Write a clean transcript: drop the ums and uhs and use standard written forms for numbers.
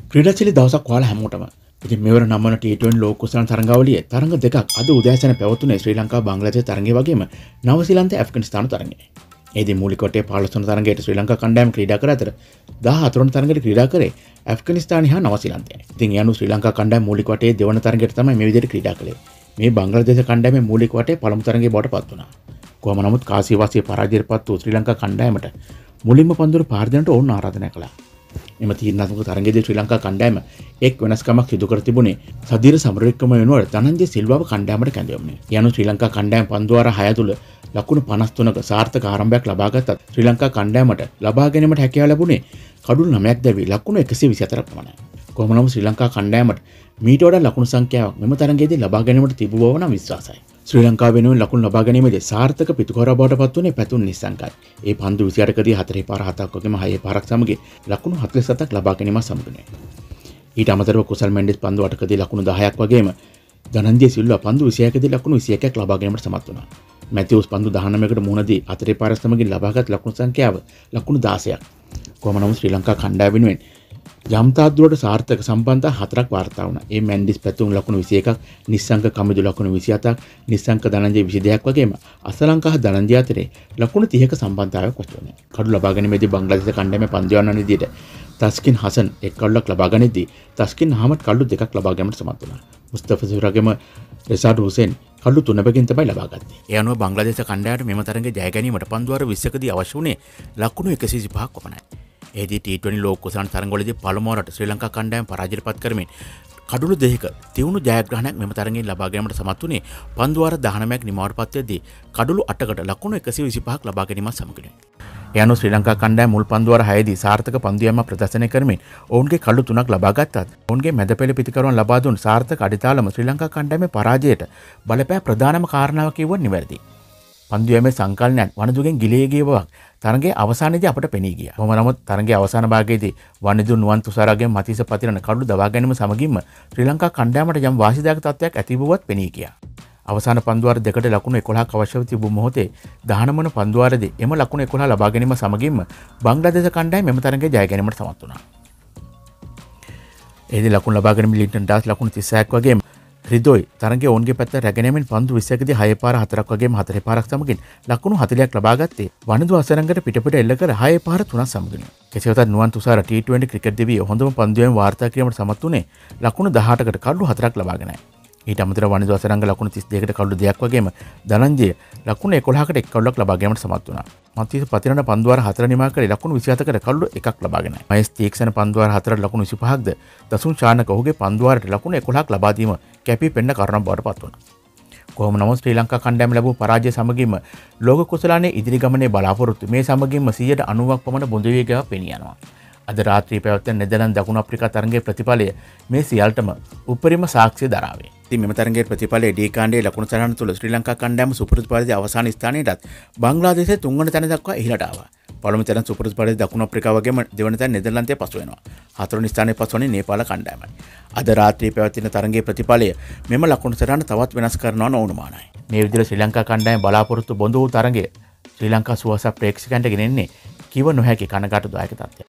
ක්‍රීඩාශීලී දවසක් ඔයාලා හැමෝටම. ඉතින් මෙවර නම් වන T20 ලෝක කුසලාන තරඟාවලියේ තරඟ දෙකක් අද උදෑසන පැවතුනේ ශ්‍රී ලංකා බංග්ලාදේශ තරඟය වගේම නවසීලන්ත ඇෆ්ගනිස්තාන තරඟය. එෙහිදී මූලික වටේ 15 වන තරඟයට ශ්‍රී ලංකා කණ්ඩායම ක්‍රීඩා කර අතර 14 වන තරඟයට ක්‍රීඩා කරේ ඇෆ්ගනිස්තානය හා නවසීලන්තයයි. ඉතින් ඒ අනුව ශ්‍රී ලංකා කණ්ඩායම මූලික වටේ දෙවන තරඟයට තමයි මේ විදිහට ක්‍රීඩා කළේ. මේ බංග්ලාදේශ කණ්ඩායමේ මූලික වටේ පළමු තරඟයේ බවට පත් වුණා. කොහොම නමුත් කාසිවාසිය පරාජයටපත් වූ ශ්‍රී ලංකා කණ්ඩායමට මුලින්ම පන්දුර පාර දෙන්නට ඕන ආරාධනා කළා. එම තීරණාත්මක තරඟයේදී ශ්‍රී ලංකා කණ්ඩායම එක් වෙනස්කමක් සිදු කර තිබුණේ සදීර සමරවික්‍රම වෙනුවට ධනංජය සිල්වාව කණ්ඩායමට කැඳවුණේ. යනු ශ්‍රී ලංකා කණ්ඩායම පන්දු වාර 6 තුල ලකුණු 53ක සාර්ථක ආරම්භයක් ලබා ගත්තත් ශ්‍රී ලංකා කණ්ඩායමට ලබා ගැනීමට හැකියාව ලැබුණේ කඩුළු 9ක් දැවි ලකුණු 124ක් පමණයි. කොහොම නමුත් ශ්‍රී ලංකා කණ්ඩායමට මීට වඩා ලකුණු සංඛ්‍යාවක් මෙම තරඟයේදී ලබා ගැනීමට තිබු බව නම් විශ්වාසයි. ශ්‍රී ලංකාව වෙනුවෙන් ලකුණු ලබා ගැනීමේදී සාර්ථක පිටුකෝරා බවට පත් වුණේ පැතුම් නිස්සංකයි. ඒ පන්දු 28කදී 4 පාර 7ක් වගේම 6 පාරක් සමග ලකුණු 47ක් ලබා ගැනීම සමගනේ. ඊට අමතරව කුසල් මෙන්ඩිස් පන්දු 8කදී ලකුණු 10ක් වගේම ධනංජය සිල්වා පන්දු 26කදී ලකුණු 21ක් ලබා ගැනීමට සමත් වුණා. මැතිවුස් පන්දු 19කට මුහුණ දී 4 පාරක් සමග ලබාගත් ලකුණු සංඛ්‍යාව ලකුණු 16ක්. කොහොම නමුත් ශ්‍රී ලංකා කණ්ඩායම වෙනුවෙන් යම්තාක් දුරට සාර්ථක සම්බන්ධතා 4ක් වාර්තා වුණා. ඒ මෙන්ඩිස් පැතුම් ලකුණු 21ක්, නිස්සංක කමිදු ලකුණු 27ක්, නිස්සංක ධනංජය 22ක් වගේම අසලංකා ධනංජය අතරේ ලකුණු 30ක සම්බන්ධතාවයක් වස්තුනේ. කඩු ලබා ගැනීමේදී බංග්ලාදේශ කණ්ඩායමේ පන්දු යවන විදිහට තස්කින් හසන් එක් කඩුවක් ලබා ගනිද්දී තස්කින් අහමඩ් කඩු දෙකක් ලබා ගැනීමට සමත් වුණා. මුස්තෆා සුරගම රෙසාඩ් හුසේන් කඩු 3කින් තමයි ලබා ගත්තේ. ඒ අනුව බංග්ලාදේශ කණ්ඩායමට මෙම තරඟයේ ජය ගැනීමට පන්දු වාර 20කදී අවශ්‍ය වුණේ ලකුණු 125ක් පමණයි. එහිදී T20 ලෝක කුසලාන තරඟවලදී පළමු වරට ශ්‍රී ලංකා කණ්ඩායම පරාජයටපත් කරමින් කඩුළු 2ක තියුණු ජයග්‍රහණයක් මෙම තරඟයෙන් ලබා ගැනීමට සමත් වුණේ පන්දු වාර 19ක් නිමවට පත් වෙද්දී කඩුළු 8කට ලකුණු 125ක් ලබා ගැනීමත් සමගනේ. ඒ අනුව ශ්‍රී ලංකා කණ්ඩායම මුල් පන්දු වාර 6දී සාර්ථක පන්දු යෑමක් ප්‍රදර්ශනය කරමින් ඔවුන්ගේ කඩුළු 3ක් ලබා ගත්තත් ඔවුන්ගේ මැද පෙළ පිටිකරුවන් ලබා දුන් සාර්ථක අඩිතාලම ශ්‍රී ලංකා කණ්ඩායමේ පරාජයට බලපෑ ප්‍රධානම කාරණාව කියවුවත් නිවැරදි. පන්දු යෑමේ සංකලනයන් වනදුගෙන් ගිලී ගිය බවක් තරඟයේ අවසානයේදී අපට පෙනී ගියා. කොහොම නමුත් තරඟයේ අවසාන භාගයේදී වනිදු නුවන් තුෂාරාගෙන් මතීස පතිරණ කඩු දවා ගැනීම සමගින්ම ශ්‍රී ලංකා කණ්ඩායමට යම් වාසිදායක තත්ත්වයක් ඇති බවත් පෙනී ගියා. අවසාන පන්දු වාර දෙකට ලකුණු 11ක් අවශ්‍යව තිබු මොහොතේ 19 වන පන්දු වාරයේදී එම ලකුණු 11 ලබා ගැනීම සමගින්ම බංග්ලාදේශ කණ්ඩායම මෙම තරඟයේ ජය ගැනීමට සමත් වුණා. එහිදී ලකුණු ලබා ගැනීම ලින්ටන් ඩාස් ලකුණු 36ක් වගේම රිදොයි තරඟයේ ඔවුන්ගේ පැත්ත රැගෙනීමෙන් පන්දු 20කදී 6 පාර 4ක් වගේම 4 පාරක් සමගින් ලකුණු 40ක් ලබා ගත්තේ වනිදු අසරංගට පිටපිට එල්ල කර 6 පාර 3ක් සමගින්. කෙසේ වෙතත් නුවන් තුෂාර T20 ක්‍රිකට් දෙවියෝ හොඳම පන්දු යෑම වාර්තා කිරීමට සමත් වුණේ ලකුණු 18කට කඩු 4ක් ලබාගෙනයි. ඊට අමතරව වනිදු අසරංග ලකුණු 32කට කඩු 2ක් වගේම ධනංජය ලකුණු 11කට එක් කඩුවක් ලබා ගැනීමට සමත් වුණා. මතීස පතිරණ පන්දු වාර 4 නිමා කරේ ලකුණු 27කට කඩු 1ක් ලබාගෙනයි. මහේස් තීක්ෂණ පන්දු වාර 4ට ලකුණු 25ක්ද දසුන් චානක ඔහුගේ පන්දු වාරයට ලකුණු 11ක් ලබා දීම කැපී පෙනෙන කරුණක් බවට පත් වුණා. කොහොම නමුත් ශ්‍රී ලංකා කණ්ඩායම ලැබූ පරාජය සමගින්ම ලෝක කුසලානේ ඉදිරි ගමනේ බලාපොරොත්තු මේ සමගින්ම 190ක් පමණ බොඳ වේගයක් පෙනී යනවා. අද රාත්‍රියේ පැවැත්වෙන නෙදර්ලන්ත දකුණු අප්‍රිකා තරඟයේ ප්‍රතිඵලය මේ සියල්ලටම උපරිම සාක්ෂිය දරාවේ. ඉතින් මෙම තරඟයේ ප්‍රතිඵලයේ ඩී කාණ්ඩයේ ලකුණු සටහන තුළ ශ්‍රී ලංකා කණ්ඩායම සුපුරුදු පරිදි අවසාන ස්ථානයටත් බංග්ලාදේශය 3 වන තැන දක්වා ඉහළට ආවා. පළමු තැන සුපුරුදු පරිදි දකුණු අප්‍රිකාව වගේම දෙවන තැන නෙදර්ලන්තය පසු වෙනවා. 4 වෙනි ස්ථානයේ පසු වන්නේ නේපාල කණ්ඩායමයි. අද රාත්‍රියේ පැවැත්වෙන තරඟයේ ප්‍රතිඵලය මෙම ලකුණු සටහන තවත් වෙනස් කරනවා නොඅනුමානයි. මේ විදිහට ශ්‍රී ලංකා කණ්ඩායම බලාපොරොත්තු බොඳ වූ තරඟය ශ්‍රී ලංකා සුවස ප්‍රේක්ෂකයන්ට ගෙනෙන්නේ කිව නොහැකි කනගාටුදායක තත්ත්වයක්.